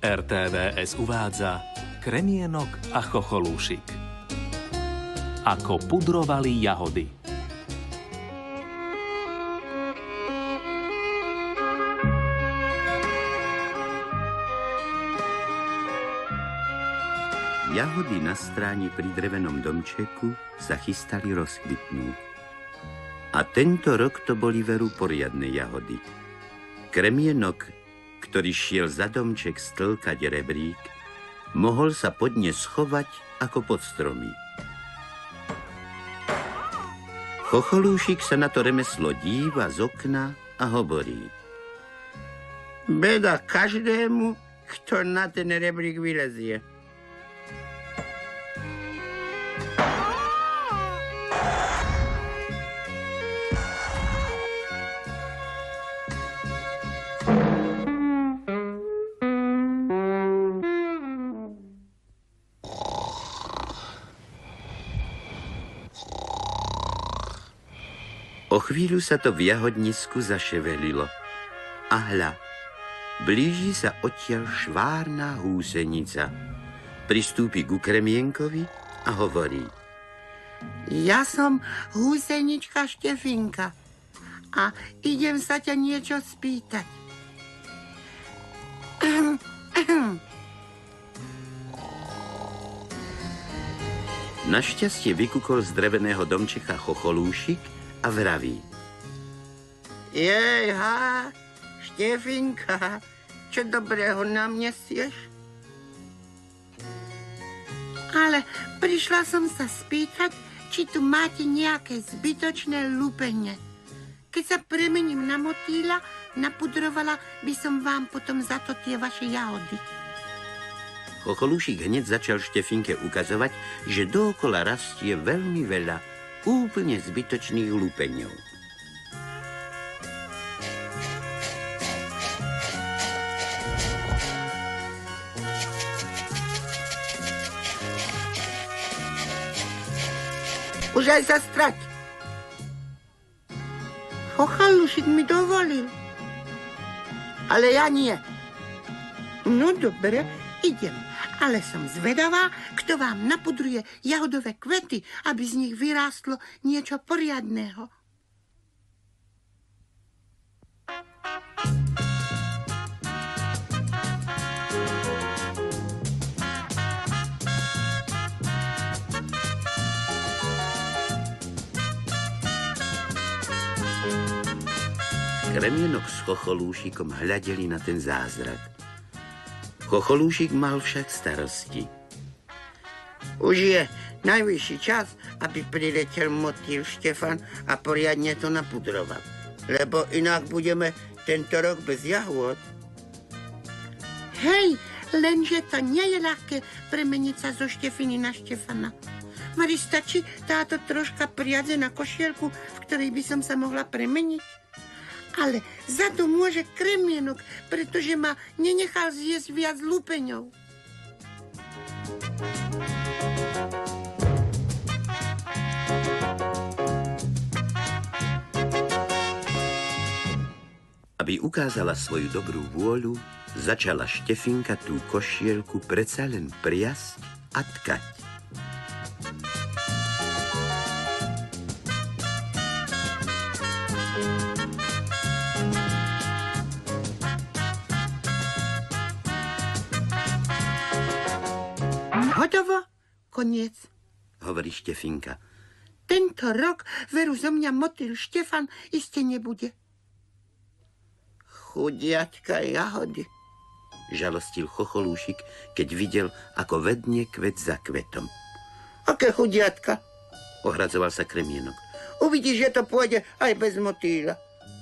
RTVS uvádza Kremienok a chocholúšik. Ako pudrovali jahody. Jahody na stráni pri drevenom domčeku sa chystali rozkvitnúť. A tento rok to boli veru poriadne jahody. Kremienok, ktorý šiel za domček stĺkať rebrík, mohol sa pod ne schovať ako pod stromy. Chocholúšik sa na to remeslo díva z okna a hovorí: Beda každému, kto na ten rebrík vylezie. O chvíľu sa to v jahodnisku zaševelilo. A hľa, blíži sa odtiaľ švárna húsenica. Pristúpi ku Kremienkovi a hovorí: Ja som húsenička Štefinka a idem sa ťa niečo spýtať. Našťastie vykúkol z dreveného domčeka chocholúšik a vraví: Jejha, Štefinka, čo dobrého nám nesieš? Ale prišla som sa spýtať, či tu máte nejaké zbytočné lúpenie. Keď sa premením na motýla, napudrovala by som vám potom za to tie vaše jahody. Chocholúšik hneď začal Štefinke ukazovať, že dookola rastie veľmi veľa úplne zbytočných lúpeňov. Už aj sa strať. Chocholúšik mi dovolil. Ale ja nie. No dobre, idem. Ale som zvedavá, kto vám napudruje jahodové kvety, aby z nich vyrástlo niečo poriadného. Kremienok s chocholúšikom hľadeli na ten zázrak. Chocholúšik mal však starosti. Už je najvyšší čas, aby priletel motýl Štefan a poriadne to napudroval. Lebo inak budeme tento rok bez jahôd. Hej, lenže to nie je ľahké premeniť sa zo Štefiny na Štefana. Mari stačí táto troška priadzená košielku, v ktorej by som sa mohla premeniť. Ale za to môže Kremienok, pretože ma nenechal zjesť viac lúpeňov. Aby ukázala svoju dobrú vôľu, začala Štefinka tú košielku predsa len priasť a tkať. Hotovo, koniec, hovorí Štefinka. Tento rok veru zo mňa motýl Štefan iste nebude. Chudiatka jahody, žalostil chocholúšik, keď videl, ako vedne kvet za kvetom. Aké chudiatka? Ohradzoval sa Kremienok. Uvidíš, že to pôjde aj bez motýla.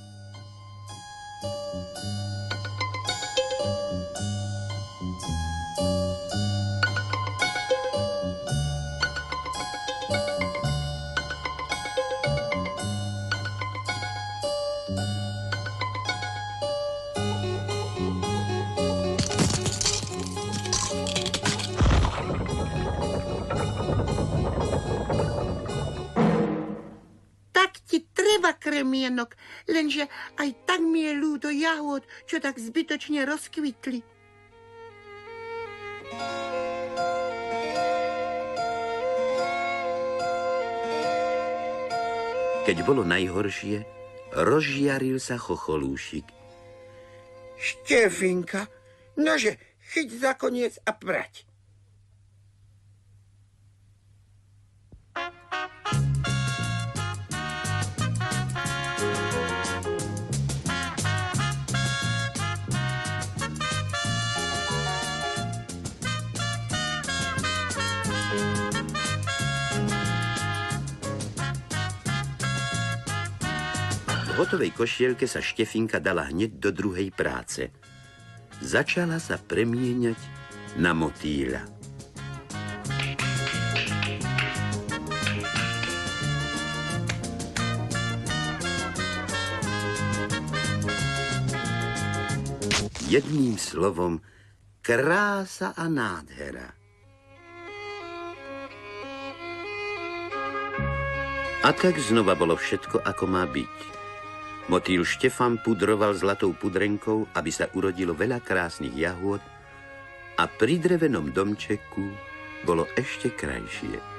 Kremienok, lenže aj tak mi je ľúto jahôd, čo tak zbytočne rozkvitli. Keď bolo najhoršie, rozžiaril sa chocholúšik. Štefinka, nože, chyť za koniec a prať. V hotovej košielke sa Štefinka dala hneď do druhej práce. Začala sa premieňať na motýľa. Jedným slovom, krása a nádhera. A tak znova bolo všetko, ako má byť. Motýl Štefan pudroval zlatou pudrenkou, aby sa urodilo veľa krásnych jahôd a pri drevenom domčeku bolo ešte krajšie.